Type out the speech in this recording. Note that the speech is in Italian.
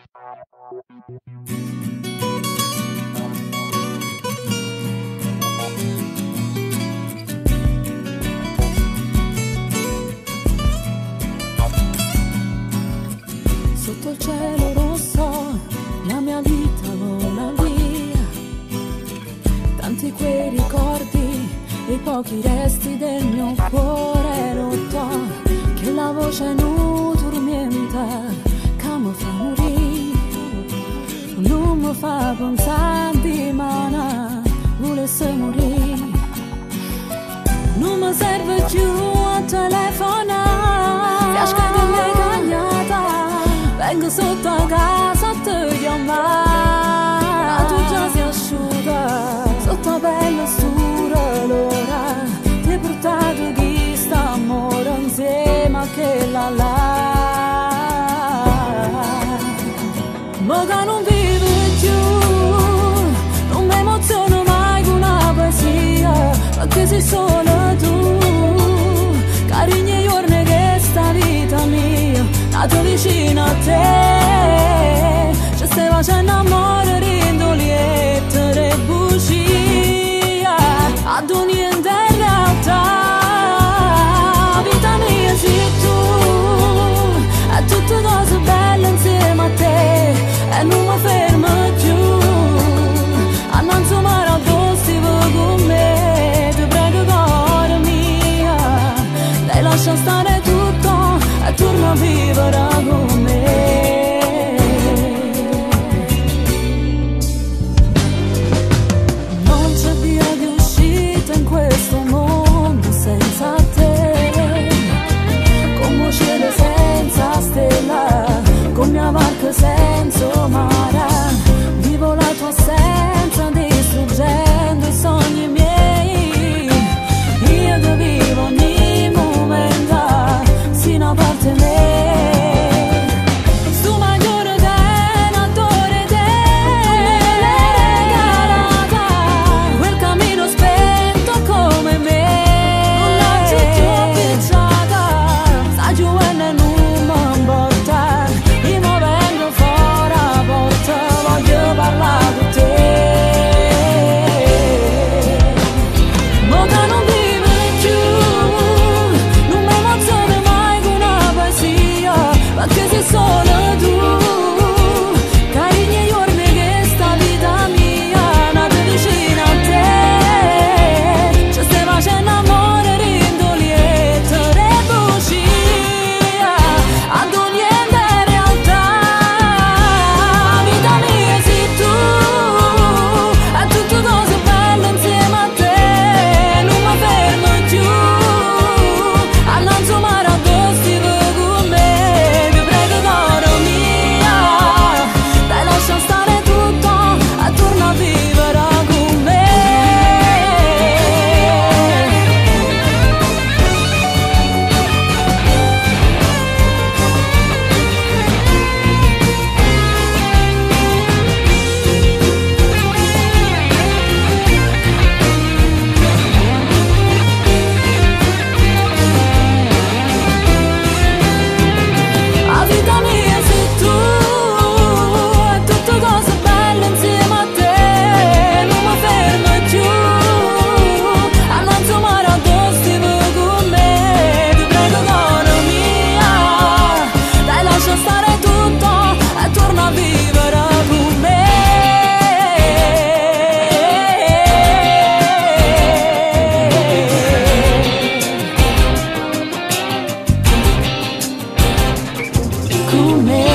Sotto il cielo rosso la mia vita vola via, tanti quei ricordi e i pochi resti del mio cuore rotto, che la voce non tormenta, che mi fa morire, non mi fa pensare di mana, volesse morire. Non mi serve più a telefonare, fiasca che l'hai cagnata, vengo sotto a casa a te chiamare, ma tu già sei asciuga, sotto la bella stura l'ora, ti hai portato chi sta amore insieme a che la ma che non vive più, non mi emoziono mai con una poesia, perché sei solo tu, carigne giorni che sta vita mia, nato vicino a te, ci stai facendo amore, rindo liette e bugia, ad niente in realtà, vita mia sei tu, è tutte cose belle insieme a te, e non mi fermo più, a non insomare addosso con me, ti prego cuore mia, dai lascia stare tutto e torna a vivere con me. Non c'è via di uscita in questo mondo senza te, come cielo senza stella, con mia barca senza mare, vivo la tua assenza distruggendo i sogni miei, io che vivo ogni momento sino a parte me, su maggiore che l'attore te, quel cammino spento come me, con la città picciata, sta giovane e non mi importa, io mi vengo fuori a porta, voglio parlare con te, ma che non vive più, non mi emoziona mai con una poesia, perché sei solo tu, carigne giorni che sta vita mia, nata vicino a te, ci stai facendo amore, rindo liette e bugia, ad niente in realtà, vita mia sei tu, è tutte cose belle insieme a te, non mi fermo più, a non insomare addosso con me, ti prego cuore mia, dai lascia stare tutto e torna a vivere con me. La vita mia sei tu, è tutte cose belle insieme a te, non mi fermo più, a non insomare addosso con me, ti prego cuore mia, dai lascia stare tutto e torna a vivere con me. Con me.